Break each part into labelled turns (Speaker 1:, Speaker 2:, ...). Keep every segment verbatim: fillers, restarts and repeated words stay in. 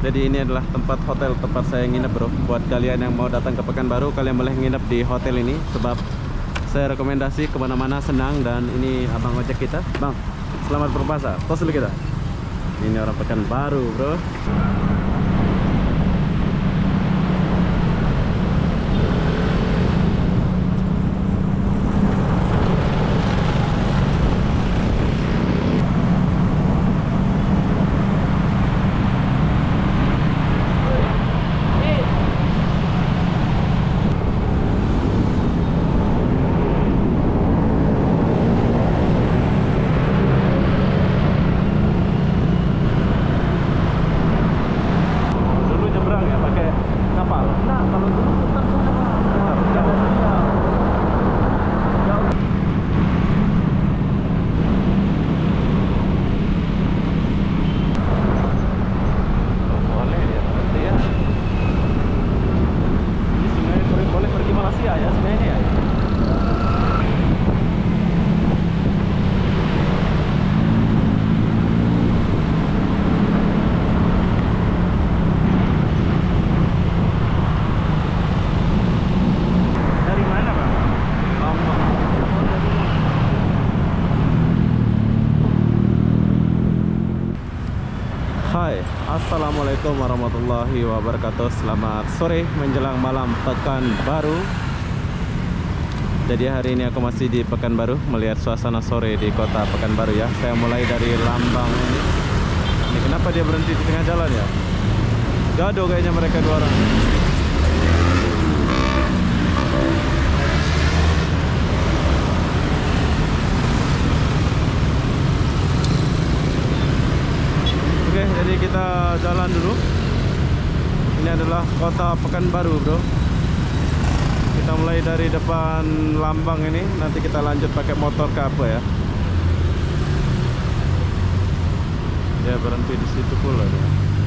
Speaker 1: Jadi ini adalah tempat hotel tempat saya nginep bro. Buat kalian yang mau datang ke Pekanbaru, kalian boleh nginep di hotel ini. Sebab saya rekomendasi kemana-mana senang. Dan ini abang ojek kita. Bang, selamat berpuasa. Tos dulu kita. Ini orang Pekanbaru bro. Hai, assalamualaikum warahmatullahi wabarakatuh. Selamat sore menjelang malam Pekanbaru. Jadi hari ini aku masih di Pekanbaru, melihat suasana sore di kota Pekanbaru ya. Saya mulai dari Lambang ini. Ini kenapa dia berhenti di tengah jalan ya? Gaduh kayaknya mereka dua orang. Oke, jadi kita jalan dulu. Ini adalah kota Pekanbaru bro. Kita mulai dari depan Lambang ini. Nanti kita lanjut pakai motor ke apa ya. Dia berhenti di situ pula dia.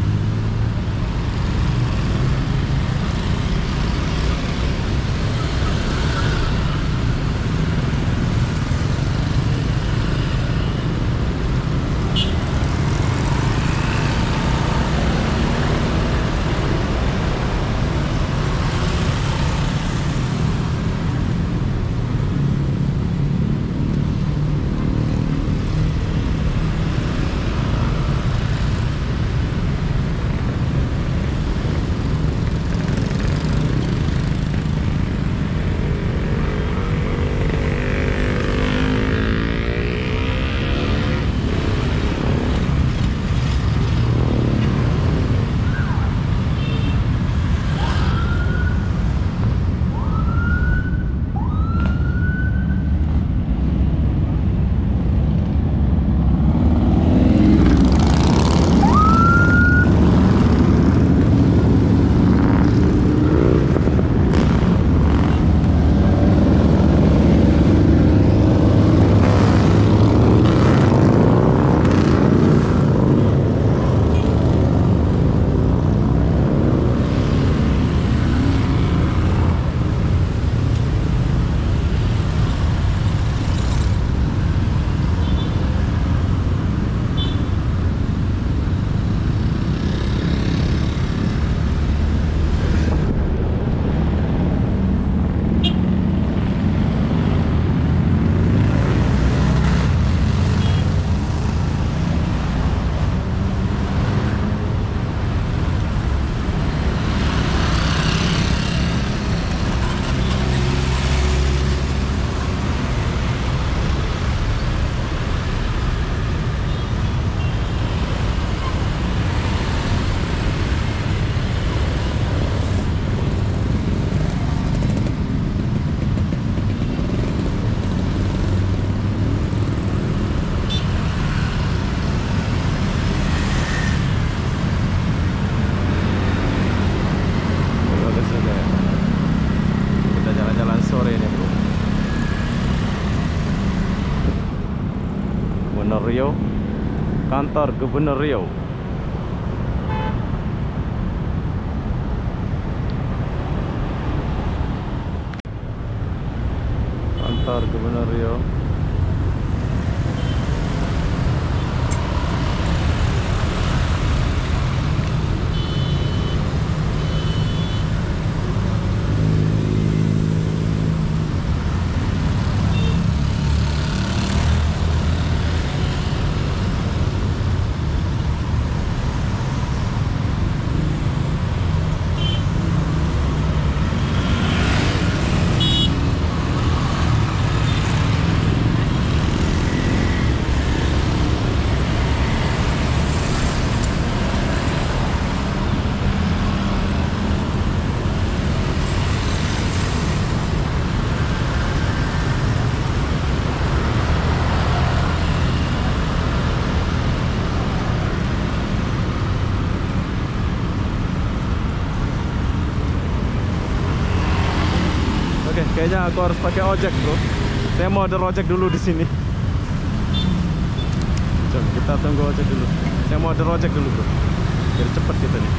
Speaker 1: Gubernur Riau, kantor Gubernur Riau. Kantor Gubernur Riau. Kayaknya aku harus pakai ojek, bro. Saya mau order ojek dulu di sini. Coba kita tunggu ojek dulu. Saya mau order ojek dulu, bro. Biar cepet kita nih.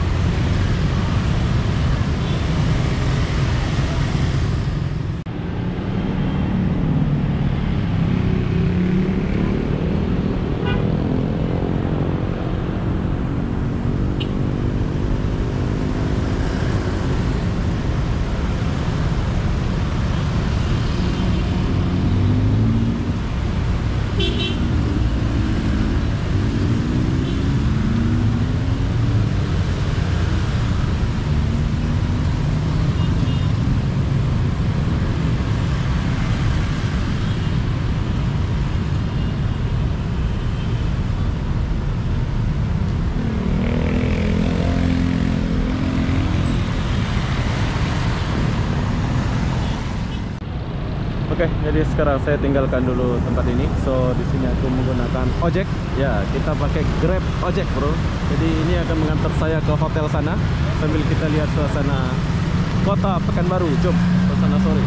Speaker 1: Oke, jadi sekarang saya tinggalkan dulu tempat ini. So di sini aku menggunakan ojek. Ya, kita pakai Grab ojek, bro. Jadi ini akan mengantar saya ke hotel sana sambil kita lihat suasana kota Pekanbaru. Jom, suasana sore.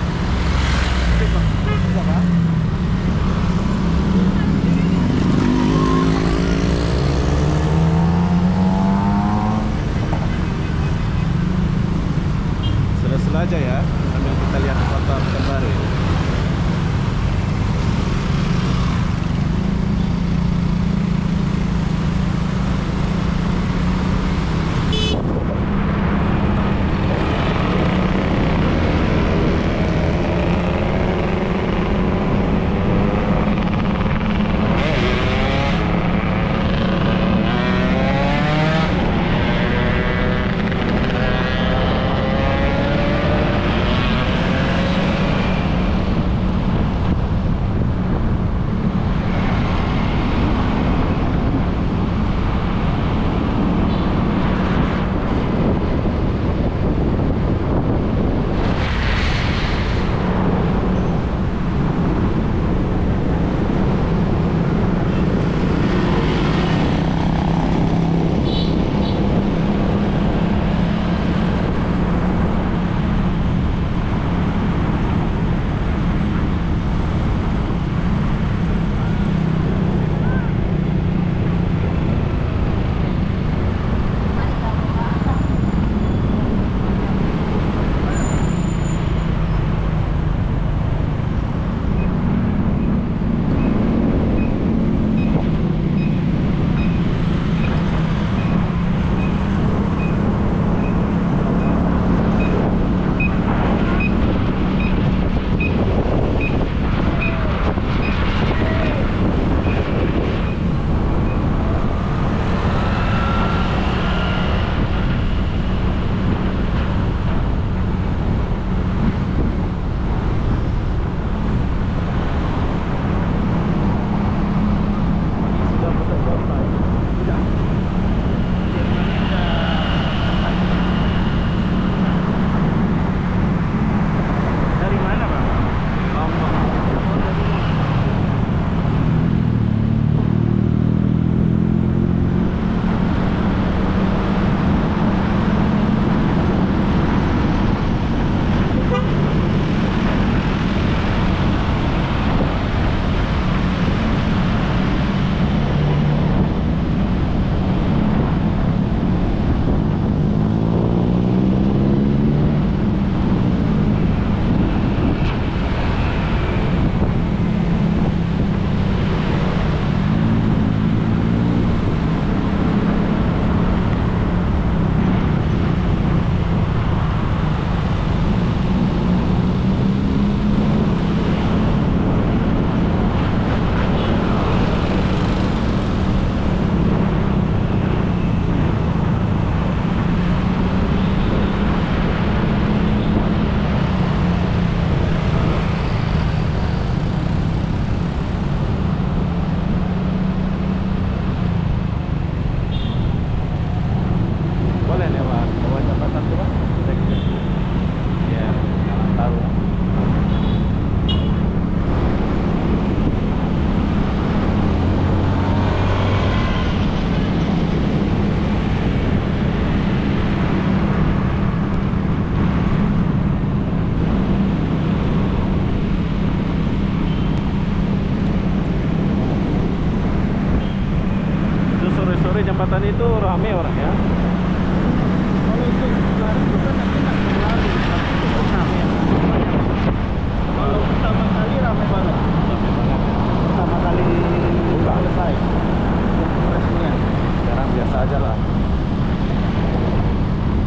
Speaker 1: Sudah-sudah aja ya, sambil kita lihat kota Pekanbaru.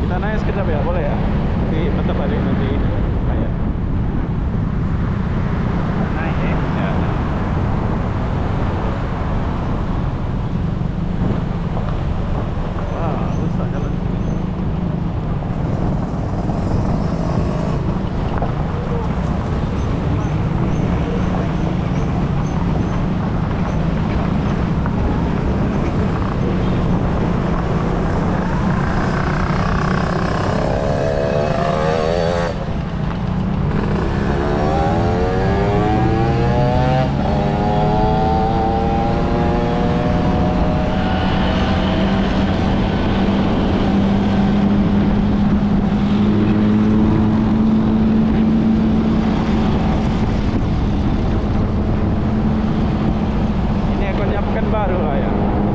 Speaker 1: Kita naik sekejap ya, boleh ya? Nanti bentar balik nanti kayak
Speaker 2: naik ya.
Speaker 1: ya. Wah, rusak jalan. Ini akunnya Pekanbaru lah ya.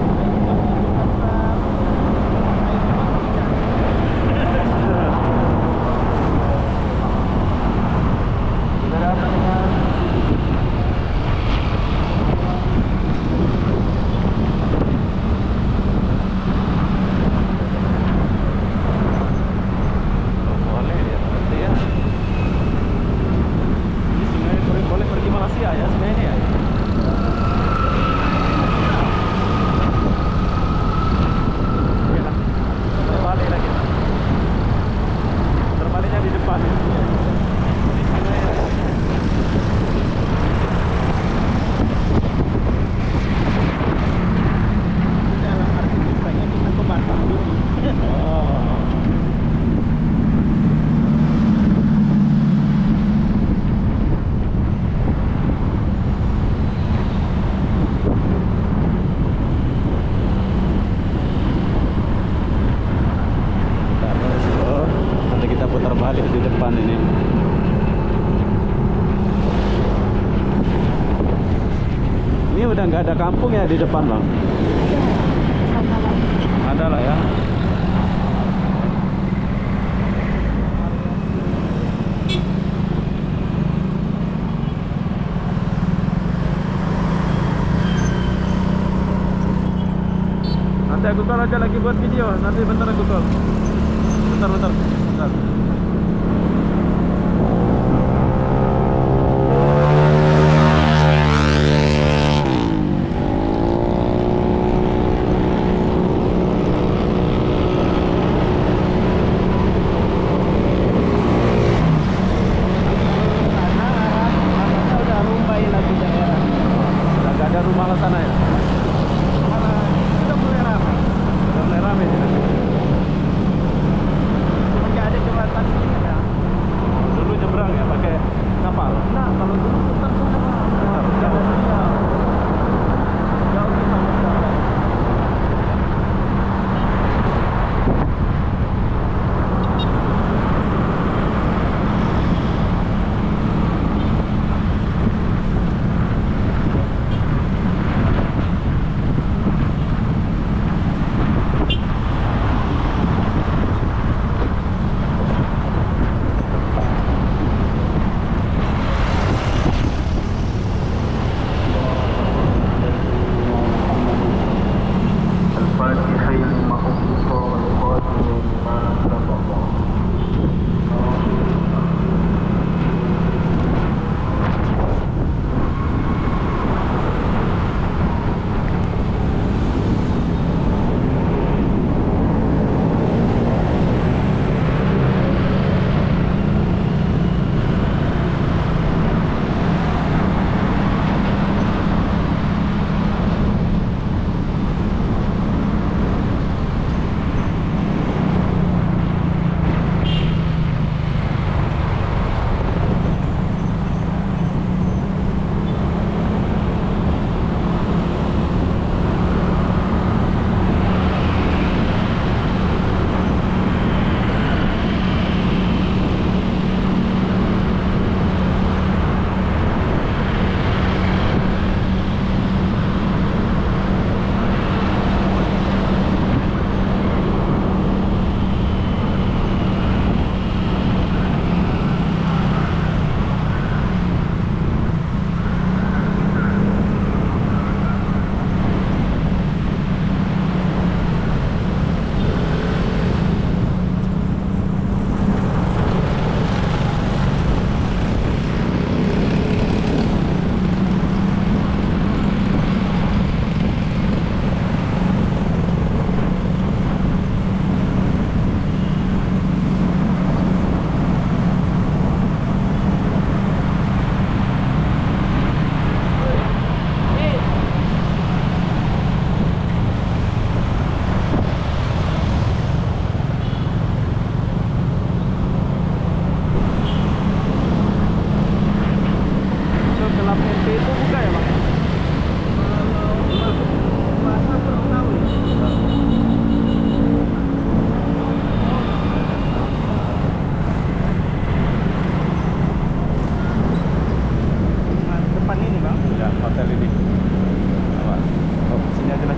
Speaker 1: Boleh ya, berarti ya. Ini sebenarnya boleh, boleh pergi Malaysia ya sebenarnya ya. Oke lah, terbalik lagi. Terbaliknya di depan ya. Di sana ya.
Speaker 2: Dalam arti supaya kita ke Batam dulu.
Speaker 1: Oh. Terus, oh, nanti kita putar balik di depan ini. Ini udah nggak ada kampung ya di depan bang? Ada lah ya. Nanti aku call aja lagi buat video. Nanti bentar aku call. Bentar, bentar, bentar.
Speaker 2: Karena udah rumbai lagi daerah.
Speaker 1: Udah nggak ada rumah ke sana ya?
Speaker 2: Karena sudah mulai ramai.
Speaker 1: Udah mulai rame ya?
Speaker 2: Nggak ada jembatan.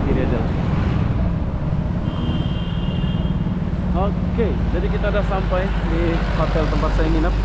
Speaker 1: kiri aja lah. Oke, jadi kita udah sampai di hotel tempat saya nginap.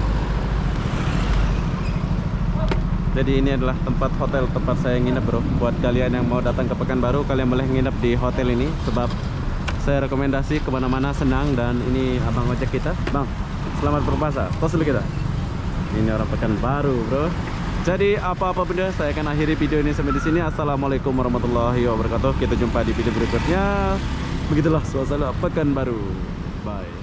Speaker 1: Jadi ini adalah tempat hotel tempat saya nginap bro. Buat kalian yang mau datang ke Pekanbaru, kalian boleh nginap di hotel ini, sebab saya rekomendasi kemana-mana senang. Dan ini abang ojek kita. Bang, selamat berpuasa. Tos dulu kita. Ini orang Pekanbaru bro. Jadi apa-apa benda, saya akan akhiri video ini sampai di sini. Assalamualaikum warahmatullahi wabarakatuh. Kita jumpa di video berikutnya. Begitulah suasana Pekanbaru. Bye.